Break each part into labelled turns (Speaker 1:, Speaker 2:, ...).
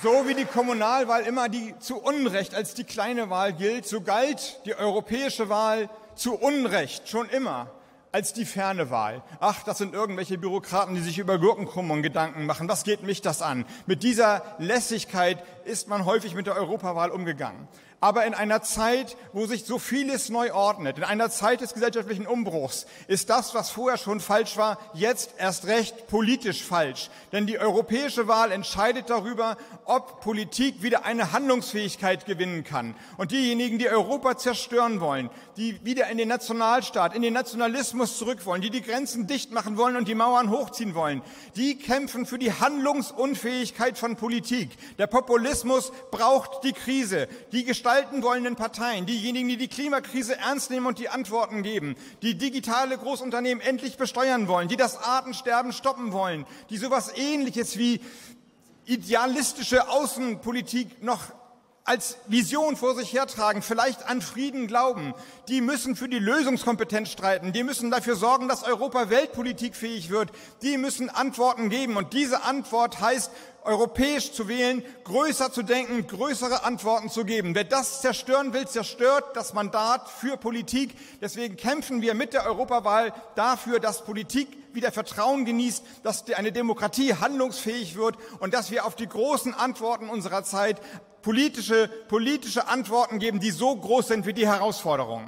Speaker 1: So wie die Kommunalwahl immer zu Unrecht als die kleine Wahl gilt, so galt die europäische Wahl zu Unrecht schon immer als die ferne Wahl. Ach, das sind irgendwelche Bürokraten, die sich über Gurkenkrümmung Gedanken machen. Was geht mich das an? Mit dieser Lässigkeit ist man häufig mit der Europawahl umgegangen. Aber in einer Zeit, wo sich so vieles neu ordnet, in einer Zeit des gesellschaftlichen Umbruchs, ist das, was vorher schon falsch war, jetzt erst recht politisch falsch. Denn die europäische Wahl entscheidet darüber, ob Politik wieder eine Handlungsfähigkeit gewinnen kann. Und diejenigen, die Europa zerstören wollen, die wieder in den Nationalstaat, in den Nationalismus zurück wollen, die die Grenzen dicht machen wollen und die Mauern hochziehen wollen, die kämpfen für die Handlungsunfähigkeit von Politik. Der Populismus braucht die Krise, die gestalten wollenden Parteien, diejenigen, die die Klimakrise ernst nehmen und die Antworten geben, die digitale Großunternehmen endlich besteuern wollen, die das Artensterben stoppen wollen, die sowas Ähnliches wie idealistische Außenpolitik noch als Vision vor sich hertragen, vielleicht an Frieden glauben, die müssen für die Lösungskompetenz streiten, die müssen dafür sorgen, dass Europa weltpolitikfähig wird, die müssen Antworten geben. Und diese Antwort heißt, europäisch zu wählen, größer zu denken, größere Antworten zu geben. Wer das zerstören will, zerstört das Mandat für Politik. Deswegen kämpfen wir mit der Europawahl dafür, dass Politik wieder Vertrauen genießt, dass eine Demokratie handlungsfähig wird und dass wir auf die großen Antworten unserer Zeit politische Antworten geben, die so groß sind wie die Herausforderungen.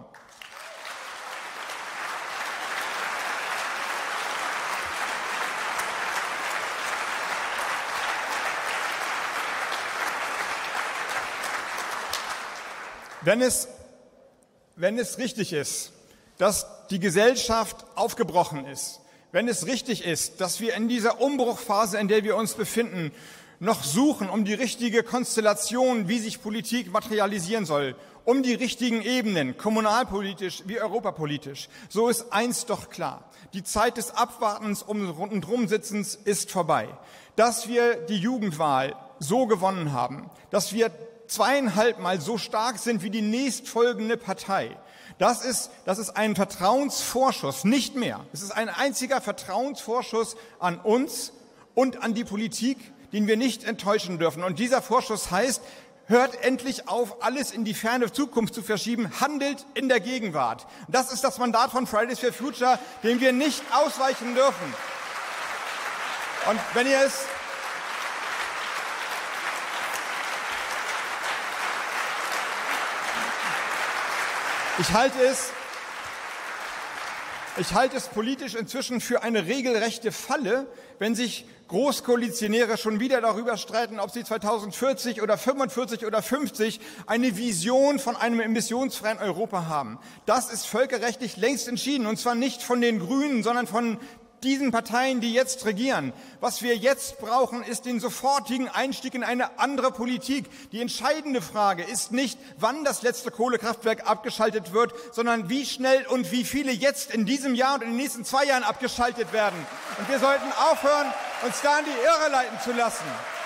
Speaker 1: Wenn es richtig ist, dass die Gesellschaft aufgebrochen ist, wenn es richtig ist, dass wir in dieser Umbruchphase, in der wir uns befinden, noch suchen um die richtige Konstellation, wie sich Politik materialisieren soll, um die richtigen Ebenen, kommunalpolitisch wie europapolitisch, so ist eins doch klar. Die Zeit des Abwartens und Rumsitzens ist vorbei. Dass wir die Jugendwahl so gewonnen haben, dass wir 2,5 Mal so stark sind wie die nächstfolgende Partei, das ist ein Vertrauensvorschuss, nicht mehr. Es ist ein einziger Vertrauensvorschuss an uns und an die Politik, den wir nicht enttäuschen dürfen. Und dieser Vorschuss heißt, hört endlich auf, alles in die ferne Zukunft zu verschieben, handelt in der Gegenwart. Das ist das Mandat von Fridays for Future, dem wir nicht ausweichen dürfen. Und wenn ihr es Ich halte es politisch inzwischen für eine regelrechte Falle, wenn sich Großkoalitionäre schon wieder darüber streiten, ob sie 2040 oder 45 oder 50 eine Vision von einem emissionsfreien Europa haben. Das ist völkerrechtlich längst entschieden, und zwar nicht von den Grünen, sondern von diesen Parteien, die jetzt regieren. Was wir jetzt brauchen, ist den sofortigen Einstieg in eine andere Politik. Die entscheidende Frage ist nicht, wann das letzte Kohlekraftwerk abgeschaltet wird, sondern wie schnell und wie viele jetzt in diesem Jahr und in den nächsten 2 Jahren abgeschaltet werden. Und wir sollten aufhören, uns da in die Irre leiten zu lassen.